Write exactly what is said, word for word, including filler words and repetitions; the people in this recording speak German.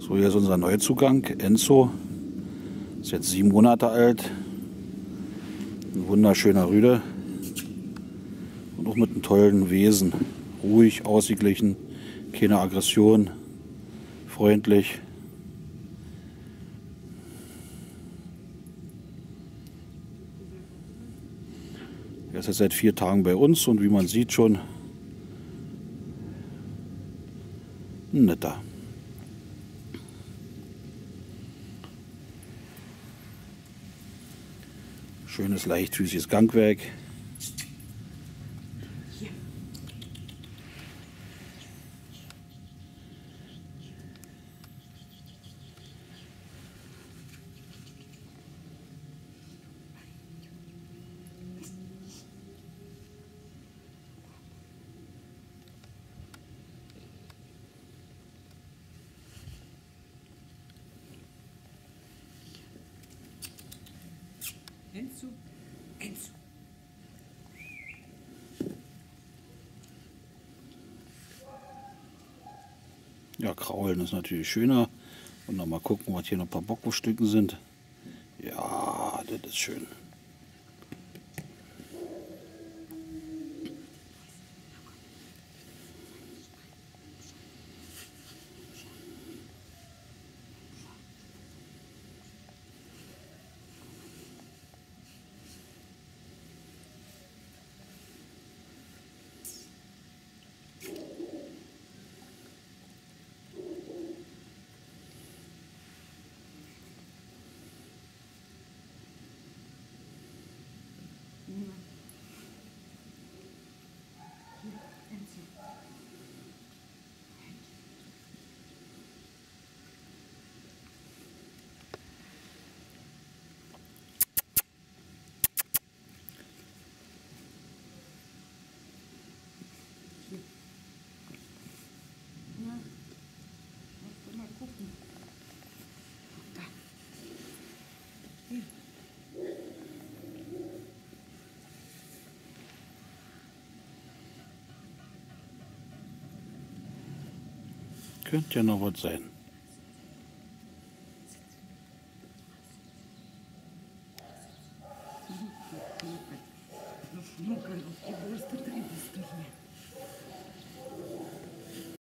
So, hier ist unser Neuzugang, Enzo. Ist jetzt sieben Monate alt. Ein wunderschöner Rüde. Und auch mit einem tollen Wesen. Ruhig, ausgeglichen, keine Aggression, freundlich. Er ist jetzt seit vier Tagen bei uns und wie man sieht schon, ein netter. Schönes, leichtfüßiges Gangwerk. Enzo, Enzo. Ja, kraulen ist natürlich schöner. Und noch mal gucken, was hier noch ein paar Bockwurststücken sind. Ja, das ist schön. Mal gucken. Da. Hier. Könnte ja noch was sein. Schnuckeln auf die Busse.